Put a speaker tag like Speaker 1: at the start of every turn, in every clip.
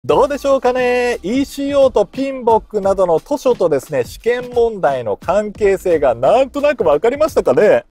Speaker 1: どうでしょうかね。 ECO とピンボックなどの図書とですね、試験問題の関係性がなんとなくわかりましたかね。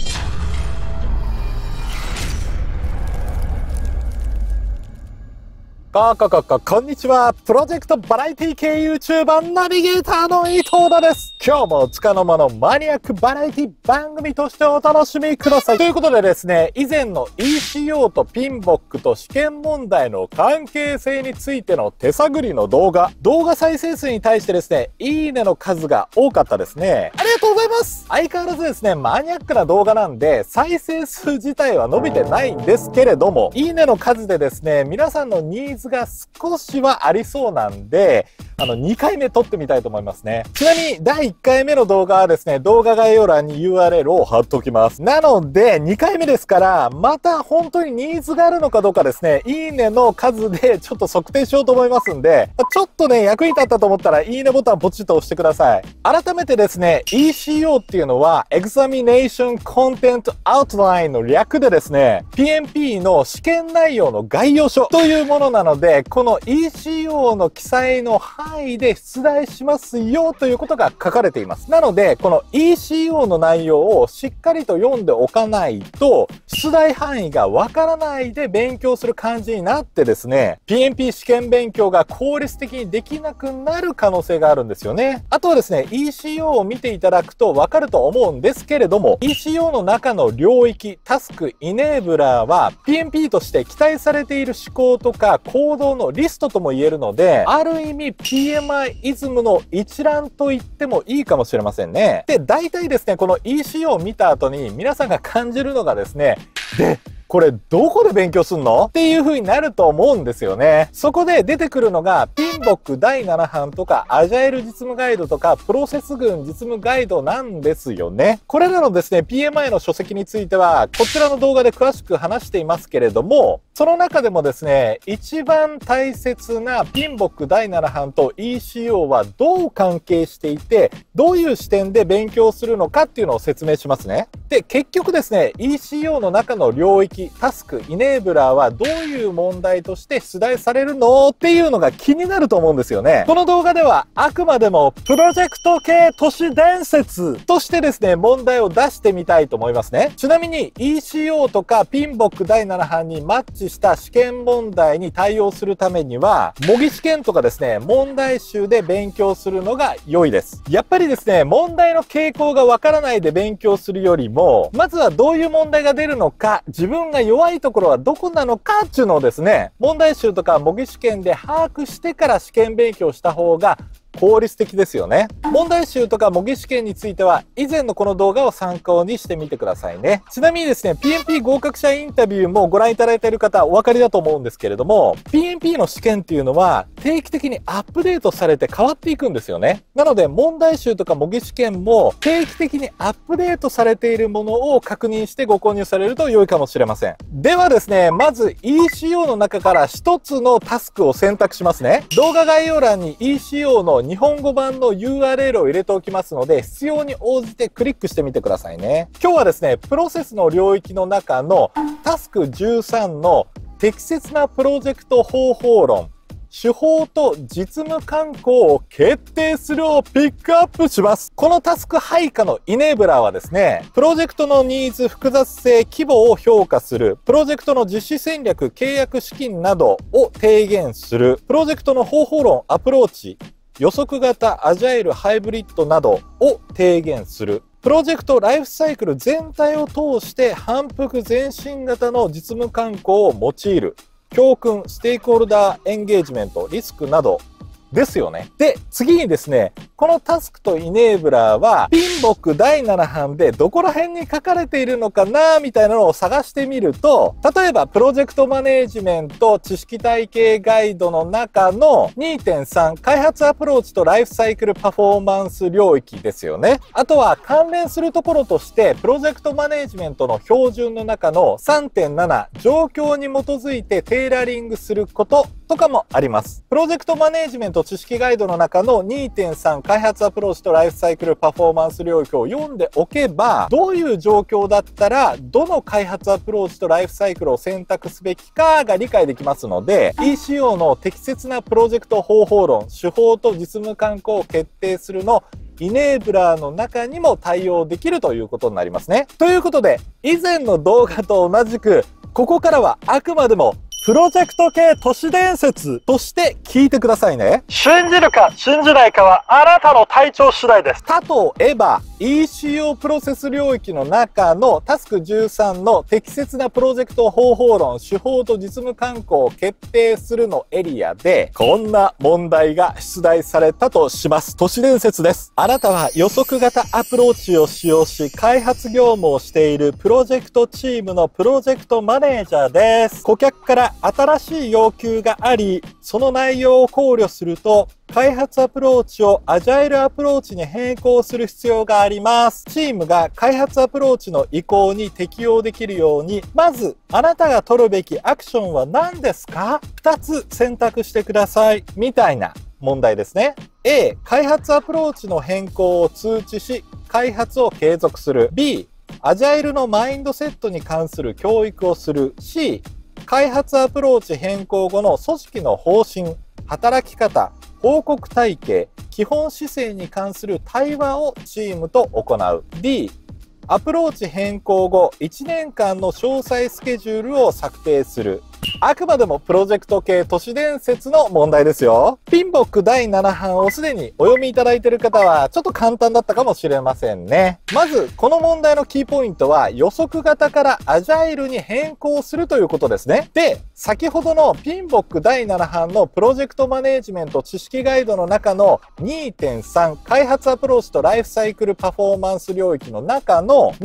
Speaker 1: こんにちは。プロジェクトバラエティ系 YouTuber ナビゲーターの伊藤田です。今日もつかの間のマニアックバラエティ番組としてお楽しみください。ということでですね、以前の ECO とピンボックと試験問題の関係性についての手探りの動画再生数に対してですね、いいねの数が多かったですね。ありがとうございます。相変わらずですね、マニアックな動画なんで、再生数自体は伸びてないんですけれども、いいねの数でですね、皆さんのニーズが少しはありそうなんで、2回目撮ってみたいと思いますね。ちなみに、第1回目の動画はですね、動画概要欄に URL を貼っておきます。なので、2回目ですから、また本当にニーズがあるのかどうかですね、いいねの数でちょっと測定しようと思いますんで、ちょっとね、役に立ったと思ったら、いいねボタンポチッと押してください。改めてですね、ECO っていうのは、Examination Content Outline の略でですね、PMP の試験内容の概要書というものなので、この ECO の記載の範囲で出題しますよということが書かれています。なので、この ECO の内容をしっかりと読んでおかないと、出題範囲がわからないで勉強する感じになってですね、PMP 試験勉強が効率的にできなくなる可能性があるんですよね。あとはですね、ECO を見ていただくとわかると思うんですけれども、ECO の中の領域、タスク、イネーブラーは PMP として期待されている思考とか行動のリストとも言えるので、ある意味 PMI イズムの一覧と言ってもいいかもしれませんね。で、大体ですね、この ECO を見た後に皆さんが感じるのがですね、これどこで勉強すんのっていう風になると思うんですよね。そこで出てくるのがピンボック第7版とかアジャイル実務ガイドとかプロセス群実務ガイドなんですよね。これらのですね PMI の書籍についてはこちらの動画で詳しく話していますけれども、その中でもですね、一番大切なピンボック第7版と ECO はどう関係していて、どういう視点で勉強するのかっていうのを説明しますね。で、結局ですね、ECO の中の領域、タスク、イネーブラーはどういう問題として出題されるのっていうのが気になると思うんですよね。この動画ではあくまでもプロジェクト系都市伝説としてですね、問題を出してみたいと思いますね。ちなみに ECO とかピンボック第7版にマッチした試験問題に対応するためには、模擬試験とかですね、問題集で勉強するのが良いです。やっぱりですね、問題の傾向がわからないで勉強するよりも、まずはどういう問題が出るのか、自分が弱いところはどこなのかっていうのをですね、問題集とか模擬試験で把握してから試験勉強した方が効率的ですよね。問題集とか模擬試験については以前のこの動画を参考にしてみてくださいね。ちなみにですね、PMP 合格者インタビューもご覧いただいている方お分かりだと思うんですけれども、PMP の試験っていうのは定期的にアップデートされて変わっていくんですよね。なので問題集とか模擬試験も定期的にアップデートされているものを確認してご購入されると良いかもしれません。ではですね、まず ECO の中から一つのタスクを選択しますね。動画概要欄に ECO の日本語版の URL を入れておきますので、必要に応じてクリックしてみてくださいね。今日はですね、プロセスの領域の中のタスク13の適切なプロジェクト方法論、手法と実務慣行を決定するをピックアップします。このタスク配下のイネーブラーはですね、プロジェクトのニーズ、複雑性、規模を評価する、プロジェクトの実施戦略、契約資金などを提言する、プロジェクトの方法論、アプローチ、予測型、アジャイル、ハイブリッドなどを提言する。プロジェクトライフサイクル全体を通して反復前進型の実務慣行を用いる。教訓、ステークホルダーエンゲージメント、リスクなどですよね。で、次にですね、このタスクとイネーブラーは、ピンボック第7版でどこら辺に書かれているのかなみたいなのを探してみると、例えば、プロジェクトマネージメント知識体系ガイドの中の 2.3 開発アプローチとライフサイクルパフォーマンス領域ですよね。あとは関連するところとして、プロジェクトマネージメントの標準の中の 3.7 状況に基づいてテーラリングすることとかもあります。プロジェクトマネージメントト知識ガイドの中の 2.3 開発アプローチとライフサイクルパフォーマンス領域を読んでおけば、どういう状況だったらどの開発アプローチとライフサイクルを選択すべきかが理解できますので、 ECO の適切なプロジェクト方法論、手法と実務慣行を決定するのイネーブラーの中にも対応できるということになりますね。ということで、以前の動画と同じく、ここからはあくまでもプロジェクト系都市伝説として聞いてくださいね。信じるか信じないかはあなたの体調次第です。例えば ECO プロセス領域の中のタスク13の適切なプロジェクト方法論、手法と実務慣行を決定するのエリアで、こんな問題が出題されたとします。都市伝説です。あなたは予測型アプローチを使用し、開発業務をしているプロジェクトチームのプロジェクトマネージャーです。顧客から新しい要求があり、その内容を考慮すると、開発アプローチをアジャイルアプローチに変更する必要があります。チームが開発アプローチの移行に適用できるように、まずあなたが取るべきアクションは何ですか？ 2 つ選択してください。みたいな問題ですね。A、開発アプローチの変更を通知し、開発を継続する。B、アジャイルのマインドセットに関する教育をする。C、開発アプローチ変更後の組織の方針、働き方、報告体系、基本姿勢に関する対話をチームと行う。D、アプローチ変更後1年間の詳細スケジュールを策定する。あくまでもプロジェクト系都市伝説の問題ですよ。ピンボック第7版をすでにお読みいただいている方はちょっと簡単だったかもしれませんね。まずこの問題のキーポイントは予測型からアジャイルに変更するということですね。で、先ほどのピンボック第7版のプロジェクトマネージメント知識ガイドの中の 2.3 開発アプローチとライフサイクルパフォーマンス領域の中の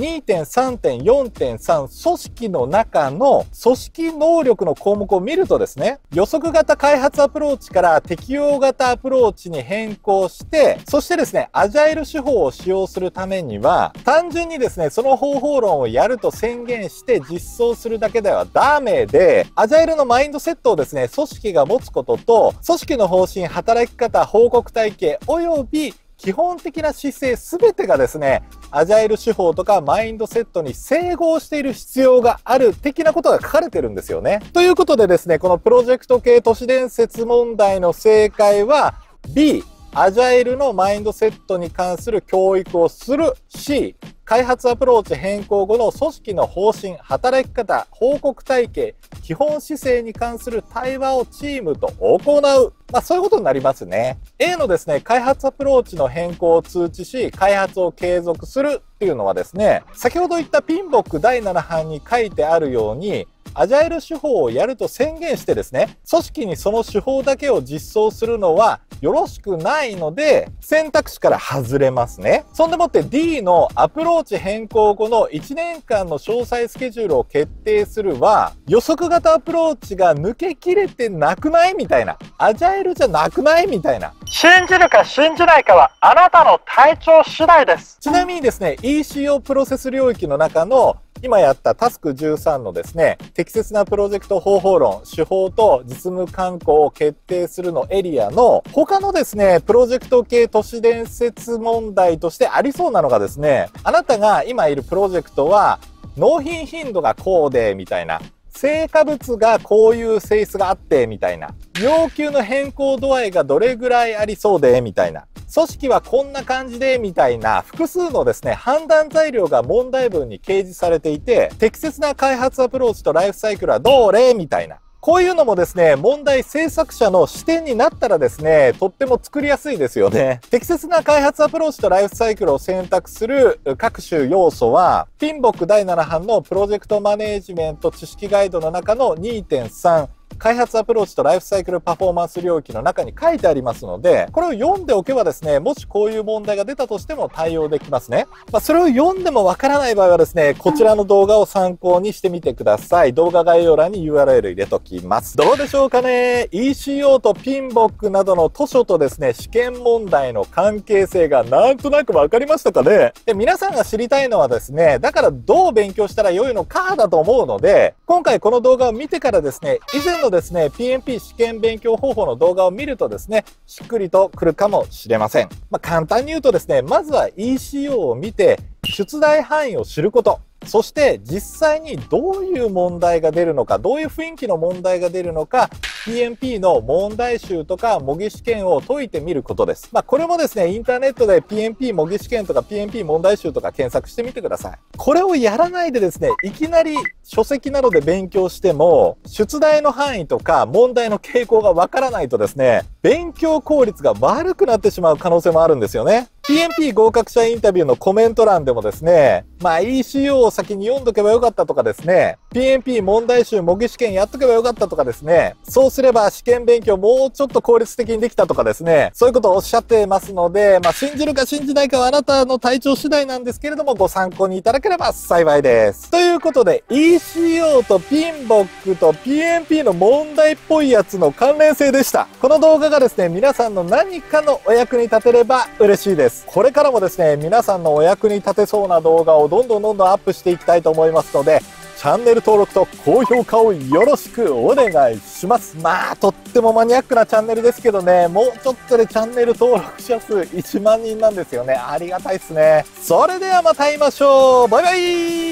Speaker 1: 2.3.4.3 組織の中の組織能力の項目を見るとですね、予測型開発アプローチから適用型アプローチに変更して、そしてですね、アジャイル手法を使用するためには、単純にですね、その方法論をやると宣言して実装するだけではダメで、アジャイルのマインドセットをですね、組織が持つことと、組織の方針、働き方、報告体系、および基本的な姿勢すべてがですね、アジャイル手法とかマインドセットに整合している必要がある的なことが書かれてるんですよね。ということでですね、このプロジェクト系都市伝説問題の正解は B、アジャイルのマインドセットに関する教育をする。 C、開発アプローチ変更後の組織の方針、働き方、報告体系、基本姿勢に関する対話をチームと行う。そういうことになりますね。A のですね、開発アプローチの変更を通知し、開発を継続するっていうのはですね、先ほど言ったピンボック第7版に書いてあるように、アジャイル手法をやると宣言してですね、組織にその手法だけを実装するのはよろしくないので、選択肢から外れますね。そんでもって D のアプローチ変更後の1年間の詳細スケジュールを決定するは、予測型アプローチが抜けきれてなくないみたいな。アジャイルじゃなくないみたいな。信じるか信じないかはあなたの体調次第です。ちなみにですね、ECO プロセス領域の中の今やったタスク13のですね、適切なプロジェクト方法論、手法と実務慣行を決定するのエリアの他のですね、プロジェクト系都市伝説問題としてありそうなのがですね、あなたが今いるプロジェクトは納品頻度がこうでみたいな、成果物がこういう性質があってみたいな、要求の変更度合いがどれぐらいありそうでみたいな、組織はこんな感じでみたいな複数のですね、判断材料が問題文に掲示されていて、適切な開発アプローチとライフサイクルはどれみたいな。こういうのもですね、問題制作者の視点になったらですね、とっても作りやすいですよね。適切な開発アプローチとライフサイクルを選択する各種要素は、ピンボック第7版のプロジェクトマネージメント知識ガイドの中の 2.3開発アプローチとライフサイクルパフォーマンス領域の中に書いてありますので、これを読んでおけばですね、もしこういう問題が出たとしても対応できますね。それを読んでもわからない場合はですね、こちらの動画を参考にしてみてください。動画概要欄に URL 入れときます。どうでしょうかね。 ECO とピンボックなどの図書とですね、試験問題の関係性がなんとなくわかりましたかね。で、皆さんが知りたいのはですね、だからどう勉強したら良いのかだと思うので、今回この動画を見てからですね、以前分のですね、PMP 試験勉強方法の動画を見るとですね、しっくりとくるかもしれません。簡単に言うとですね、まずは ECO を見て、出題範囲を知ること。そして実際にどういう問題が出るのか、どういう雰囲気の問題が出るのか、PMP の問題集とか模擬試験を解いてみることです。これもですね、インターネットで PMP 模擬試験とか PMP 問題集とか検索してみてください。これをやらないでですね、いきなり書籍などで勉強しても、出題の範囲とか問題の傾向がわからないとですね、勉強効率が悪くなってしまう可能性もあるんですよね。PMP 合格者インタビューのコメント欄でもですね、ECO を先に読んどけばよかったとかですね、PMP 問題集模擬試験やっとけばよかったとかですね、そうすれば試験勉強もうちょっと効率的にできたとかですね、そういうことをおっしゃってますので、信じるか信じないかはあなたの体調次第なんですけれども、ご参考にいただければ幸いです。ということで、ECO とピンボックと PMP の問題っぽいやつの関連性でした。この動画がですね、皆さんの何かのお役に立てれば嬉しいです。これからもですね、皆さんのお役に立てそうな動画をどんどんアップしていきたいと思いますので、チャンネル登録と高評価をよろしくお願いします。とってもマニアックなチャンネルですけどね、もうちょっとでチャンネル登録者数1万人なんですよね。ありがたいですね。それではまた会いましょう。バイバイ。